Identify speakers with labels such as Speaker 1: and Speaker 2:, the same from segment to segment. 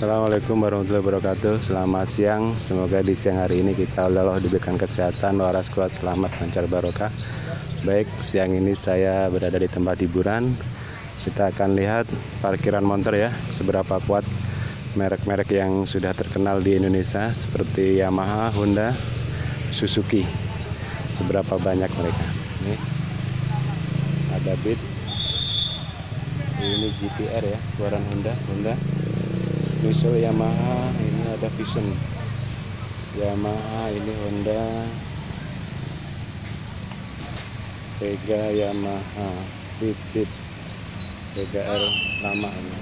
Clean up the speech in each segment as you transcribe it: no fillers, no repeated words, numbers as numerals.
Speaker 1: Assalamualaikum warahmatullahi wabarakatuh. Selamat siang. Semoga di siang hari ini kita oleh Allah diberikan kesehatan, waras, kuat, selamat, lancar, barokah. Baik, siang ini saya berada di tempat hiburan. Kita akan lihat parkiran motor ya, seberapa kuat merek-merek yang sudah terkenal di Indonesia seperti Yamaha, Honda, Suzuki. Seberapa banyak mereka. Ini ada Beat. Ini GTR ya, keluaran Honda. Misal Yamaha, ini ada Vision. Yamaha, ini Honda. Vega Yamaha, Beat. Vega R lama ini.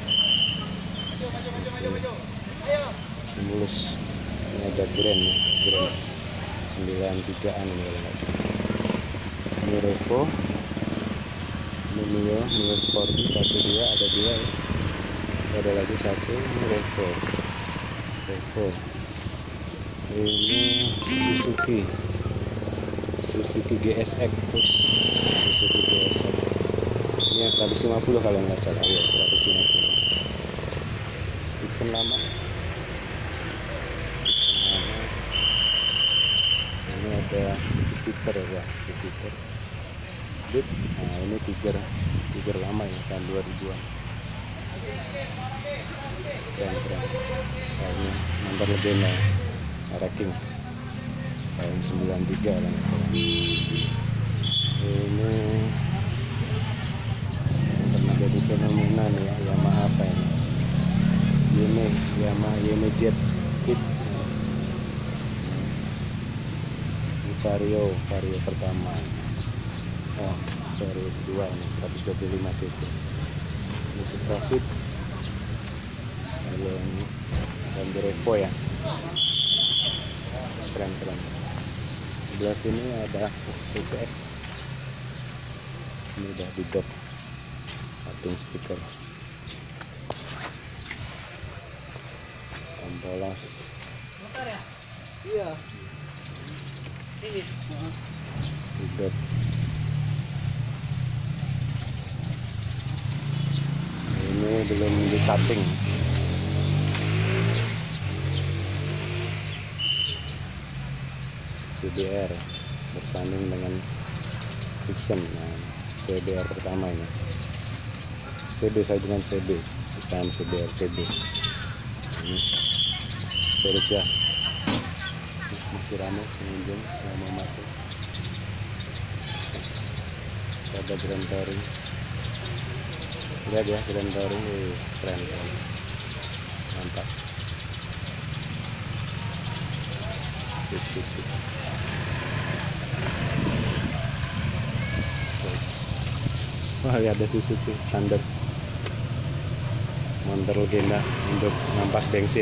Speaker 1: Simulus. Ini ada Grand ya, Grand 93an ini kalau nggak salah. Ini Revo. Ini Mio Sporty 1 2, ada 2 ya. Ada lagi satu, ini Revo. Ini Suzuki GSX. Suzuki GSX ini yang 150 kalau nggak salah ya, 150. Dixon lama. Ini ada Jupiter ya, Jupiter. Beat. Nah ini Tiger lama ya, tahun 2000-an. Keren. Nah, ini nomor legenda King tahun 93 kalau nggak salah. Ini pernah jadi fenomena nih ya, Yamaha apa ini? Yamaha YMZ Kit. Ini Vario pertama. Oh, seri kedua ini 125 cc. Ini Suprafit. Lalu ini Revo ya. Keren. Sebelah sini ada PCX. Ini udah di dot patung stiker. Ambolas.
Speaker 2: Motor ya? Iya. Ini.
Speaker 1: Di dot. Ini belum di cutting. CBR bersanding dengan Vision. Nah, CBR pertama ini. CB saya dengan CB, bukan CBR CB. Ini Persia. Masih ramai pengunjung yang mau masuk. Ada Grand Touring. Lihat ya, Grand Touring keren. Mantap. Sip. Wah, ada Suzuki Thunder. Motor legenda untuk ngampas bensin.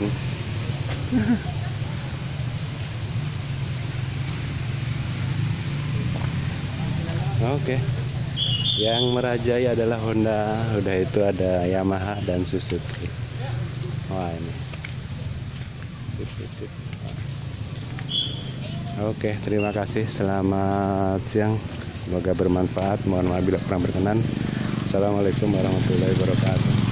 Speaker 1: Oke. Yang merajai adalah Honda, udah itu ada Yamaha dan Suzuki. Wah, ini. Sip. Oke, terima kasih. Selamat siang. Semoga bermanfaat. Mohon maaf bila kurang berkenan. Assalamualaikum warahmatullahi wabarakatuh.